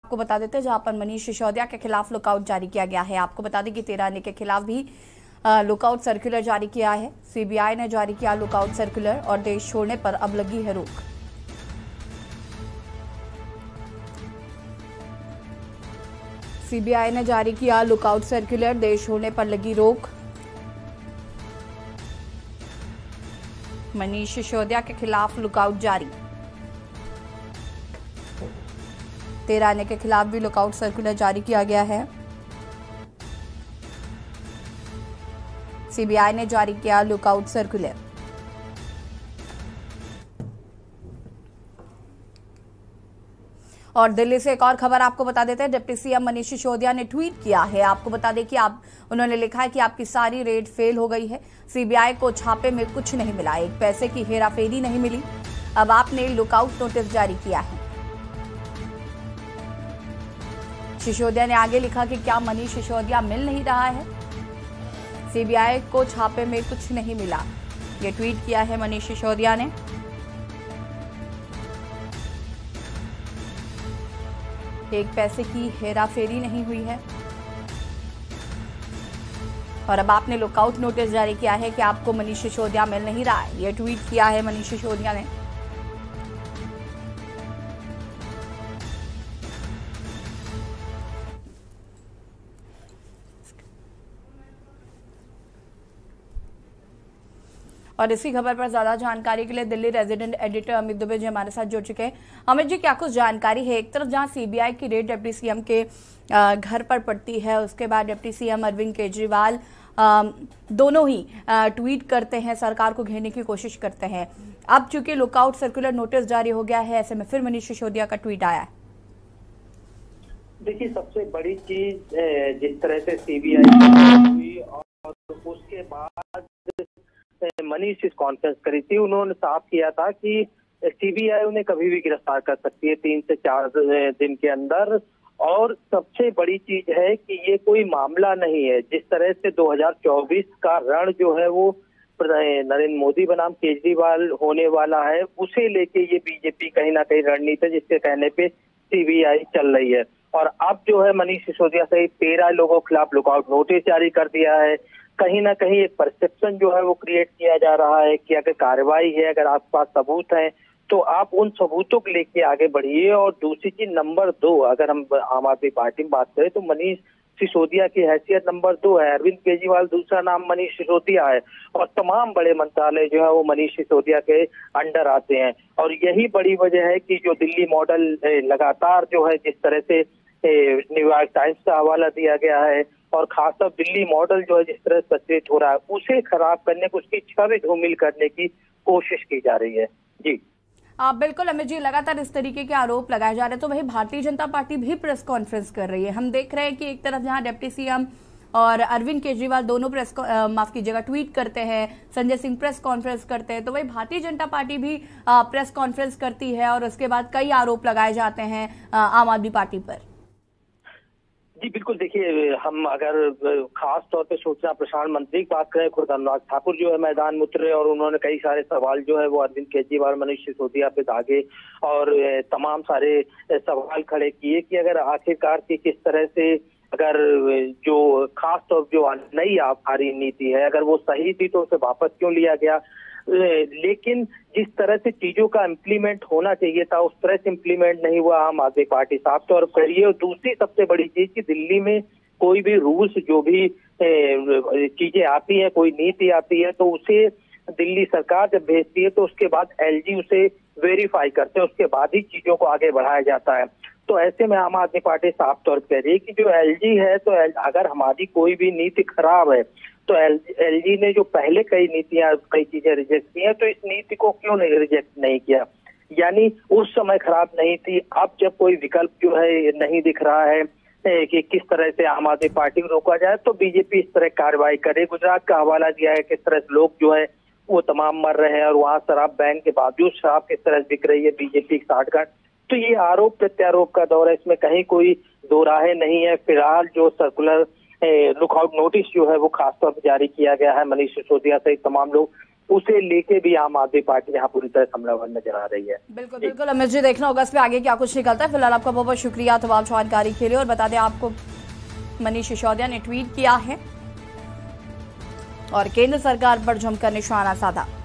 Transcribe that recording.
आपको बता देते हैं जहां पर मनीष सिसोदिया के खिलाफ लुकआउट जारी किया गया है। आपको बता दें कि 13 अन्य के खिलाफ भी लुकआउट सर्कुलर जारी किया है। सीबीआई ने जारी किया लुकआउट सर्कुलर और देश छोड़ने पर अब लगी है रोक। सीबीआई ने जारी किया लुकआउट सर्कुलर, देश छोड़ने पर लगी रोक। मनीष सिसोदिया के खिलाफ लुकआउट जारी। 13 अन्य के खिलाफ भी लुकआउट सर्कुलर जारी किया गया है। सीबीआई ने जारी किया लुकआउट सर्कुलर। और दिल्ली से एक और खबर आपको बता देते हैं। डिप्टी सीएम मनीष सिसोदिया ने ट्वीट किया है। आपको बता दें कि उन्होंने लिखा है कि आपकी सारी रेड फेल हो गई है। सीबीआई को छापे में कुछ नहीं मिला, एक पैसे की हेराफेरी नहीं मिली। अब आपने लुकआउट नोटिस जारी किया है। सिसोदिया ने आगे लिखा कि क्या मनीष सिसोदिया मिल नहीं रहा है, सीबीआई को छापे में कुछ नहीं मिला। ये ट्वीट किया है मनीष सिसोदिया ने। एक पैसे की हेराफेरी नहीं हुई है। और अब आपने लुकआउट नोटिस जारी किया है कि आपको मनीष सिसोदिया मिल नहीं रहा है। ये ट्वीट किया है मनीष सिसोदिया ने। और इसी खबर पर ज्यादा जानकारी के लिए दिल्ली रेजिडेंट एडिटर अमित दुबे जी हमारे साथ जुड़ चुके हैं। अमित जी, क्या कुछ जानकारी है? एक तरफ जहां सीबीआई की रेड डिप्टी सीएम के घर पर पड़ती है, उसके बाद डिप्टी सीएम अरविंद केजरीवाल दोनों ही ट्वीट करते हैं, सरकार को घेरने की कोशिश करते हैं। अब चूंकि लुकआउट सर्कुलर नोटिस जारी हो गया है, ऐसे में फिर मनीष सिसोदिया का ट्वीट आया है। देखिए, सबसे बड़ी चीज जिस तरह से सीबीआई हुई और उसके बाद मनीष इस कॉन्फ्रेंस करी थी, उन्होंने साफ किया था कि सीबीआई उन्हें कभी भी गिरफ्तार कर सकती है 3 से 4 दिन के अंदर। और सबसे बड़ी चीज है कि ये कोई मामला नहीं है। जिस तरह से 2024 का रण जो है वो नरेंद्र मोदी बनाम केजरीवाल होने वाला है, उसे लेके ये बीजेपी कहीं ना कहीं रणनीति है, जिसके कहने पे सीबीआई चल रही है। और अब जो है मनीष सिसोदिया सहित 13 लोगों के खिलाफ लुकआउट नोटिस जारी कर दिया है। कहीं ना कहीं एक परसेप्शन जो है वो क्रिएट किया जा रहा है कि अगर कार्रवाई है, अगर आपके पास सबूत है, तो आप उन सबूतों को लेके आगे बढ़िए। और दूसरी चीज नंबर 2, अगर हम आम आदमी पार्टी में बात करें तो मनीष सिसोदिया की हैसियत नंबर 2 है। अरविंद केजरीवाल दूसरा नाम मनीष सिसोदिया है और तमाम बड़े मंत्रालय जो है वो मनीष सिसोदिया के अंडर आते हैं। और यही बड़ी वजह है कि जो दिल्ली मॉडल लगातार जो है जिस तरह से न्यूयॉर्क टाइम्स का हवाला दिया गया है और खासतौर दिल्ली मॉडल जो है जिस तरह से प्रचलित हो रहा है, उसे खराब करने को, उसकी छवि धूमिल करने की कोशिश की जा रही है। जी बिल्कुल अमित जी, लगातार इस तरीके के आरोप लगाए जा रहे हैं। तो वही भारतीय जनता पार्टी भी प्रेस कॉन्फ्रेंस कर रही है। हम देख रहे हैं कि एक तरफ जहां डिप्टी सीएम और अरविंद केजरीवाल दोनों ट्वीट करते हैं, संजय सिंह प्रेस कॉन्फ्रेंस करते हैं, तो वही भारतीय जनता पार्टी भी प्रेस कॉन्फ्रेंस करती है और उसके बाद कई आरोप लगाए जाते हैं आम आदमी पार्टी पर। जी बिल्कुल, देखिए, हम अगर खास तौर पे सूचना प्रसारण मंत्री की बात करें, खुद अनुराग ठाकुर जो है मैदान में उतरे और उन्होंने कई सारे सवाल जो है वो अरविंद केजरीवाल, मनीष सिसोदिया पे दागे और तमाम सारे सवाल खड़े किए कि अगर आखिरकार की किस तरह से, अगर जो खास तौर जो नई आबकारी नीति है अगर वो सही थी तो उसे वापस क्यों लिया गया। लेकिन जिस तरह से चीजों का इम्प्लीमेंट होना चाहिए था उस तरह से इम्प्लीमेंट नहीं हुआ। आम आदमी पार्टी साफ तौर पर करिए। और दूसरी सबसे बड़ी चीज कि दिल्ली में कोई भी रूल्स, जो भी चीजें आती है, कोई नीति आती है, तो उसे दिल्ली सरकार जब भेजती है तो उसके बाद एलजी उसे वेरीफाई करते हैं, उसके बाद ही चीजों को आगे बढ़ाया जाता है। तो ऐसे में आम आदमी पार्टी साफ तौर पर कह रही है कि जो एलजी है, तो अगर हमारी कोई भी नीति खराब है तो एलजी ने जो पहले कई चीजें रिजेक्ट की हैं, तो इस नीति को क्यों नहीं रिजेक्ट नहीं किया। यानी उस समय खराब नहीं थी, अब जब कोई विकल्प जो है नहीं दिख रहा है कि किस तरह से आम आदमी पार्टी को रोका जाए, तो बीजेपी इस तरह कार्रवाई करे। गुजरात का हवाला दिया है किस तरह से लोग जो है वो तमाम मर रहे हैं और वहाँ शराब बैन के बावजूद शराब किस तरह से बिक रही है, बीजेपी की साठगांठ। तो ये आरोप प्रत्यारोप का दौर है, इसमें कहीं कोई दो राहें नहीं है। फिलहाल जो सर्कुलर लुकआउट नोटिस जो है वो खासतौर पर जारी किया गया है, मनीष सिसोदिया सहित तमाम लोग उसे लेके भी आम आदमी पार्टी यहाँ पूरी तरह हमलावर नजर आ रही है। बिल्कुल बिल्कुल अमित जी, देखना होगा इस पे आगे क्या कुछ निकलता है। फिलहाल आपका बहुत बहुत शुक्रिया तमाम जानकारी के लिए। और बता दें आपको, मनीष सिसोदिया ने ट्वीट किया है और केंद्र सरकार पर जमकर निशाना साधा।